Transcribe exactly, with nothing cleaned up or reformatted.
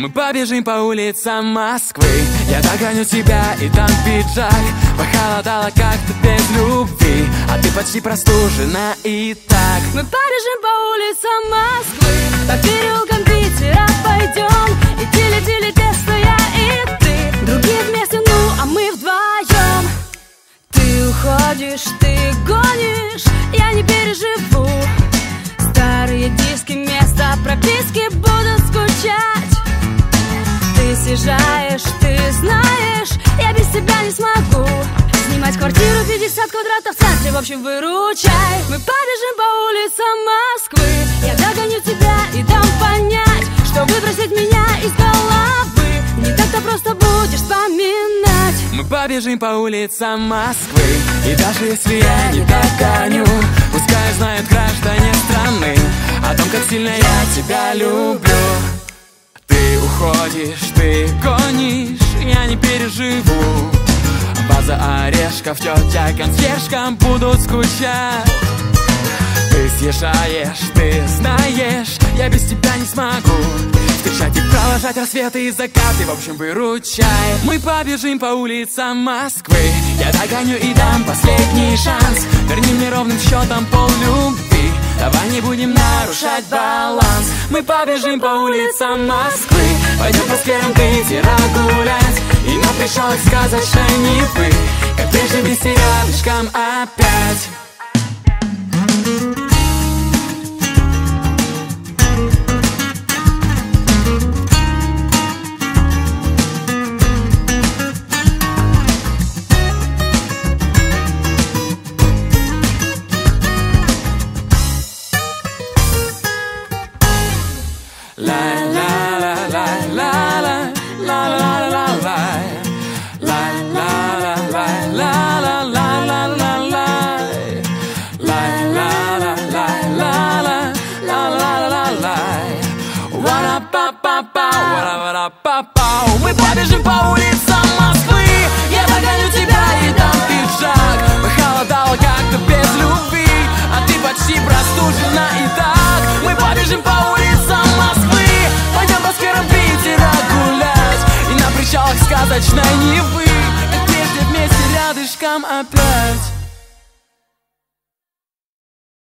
Мы побежим по улицам Москвы. Я догоню тебя и дам пиджак. Похолодало как-то без любви, а ты почти простужена и так. Мы побежим по улицам Москвы, по переулкам Питера пойдем. И тили-тили тесто, я и ты, другие вместе, ну а мы вдвоем. Ты уходишь, ты гонишь, я не переживу. Старые диски, места прописки будут скучать. Ты съезжаешь, ты знаешь, я без тебя не смогу снимать квартиру пятьдесят квадратов в центре, в общем, выручай. Мы побежим по улицам Москвы. Я догоню тебя и дам понять, что выбросить меня из головы не так-то просто будешь вспоминать. Мы побежим по улицам Москвы. И даже если я не догоню, пускай знают граждане страны о том, как сильно я тебя люблю. Ты уходишь, ты гонишь, я не переживу. База орешков, тетя консьержкам будут скучать. Ты съезжаешь, ты знаешь, я без тебя не смогу встречать и провожать рассветы и закаты, в общем, выручай. Мы побежим по улицам Москвы. Я догоню и дам последний шанс. Верни мне ровным счетом поллюбви. Давай не будем нарушать баланс. Мы побежим по улицам Москвы. Пойдем по скверам Питера гулять. И на пришелок сказочной Невы, как прежде вместе рядышком опять. Мы побежим по улицам Москвы. Я догоню тебя и дам пиджак. Похолодало как-то без любви, а ты почти простужена и так. Мы побежим по улицам Москвы. Пойдем по скверам Питера гулять. И на причалах сказочной Невы, как прежде вместе рядышком опять.